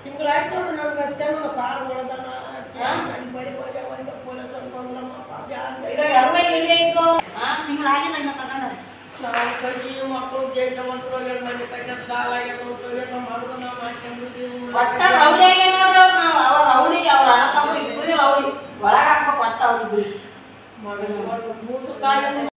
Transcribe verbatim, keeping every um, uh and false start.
ತಿಂಗಳಾಯ್ತು ನೋಡಿ ನಮ್ಗೆ ಅತ್ತೇನೋ ಕಾರ್ ಒಳದನ ನನ್ನ ಬಳಿ ಹೋಗಿ ಒಂದು ಫೋನ್ ತಂದ್ಕೊಂಡ್ರಮ್ಮ ತಿಂಗಳಾಗಿಲ್ಲ ಇನ್ನು ತಗೊಂಡ್ರೆ ನಾವು ಕಟ್ಟಿ ಮಕ್ಕಳು ಜೈತವಂತರು ಎರಡು ಮನೆ ಕಟ್ಟ ಸಾಲ ಆಗ್ಯಾವ ಮಾಡಿದ್ರು ನಾವು ಮಾಡ್ಕೊಂಡಿದ್ದೀವಿ ಒಟ್ಟ ರೌಡಿ ಆಗ್ಯಾವ ನೋಡ್ರಿ ಅವ್ರು ನಾವು ಅವ್ರ ರೌಡಿ ಅವ್ರ ಅಣ್ಣ ತಮ್ಮ ಇಬ್ಬರು ರೌಡಿ ಒಳಗೆ ಹಾಕ್ಬೇಕು ಒಟ್ಟ ಅವ್ರಿಗೆ ಮಗಳು ಮೂರು ತಾಯಿ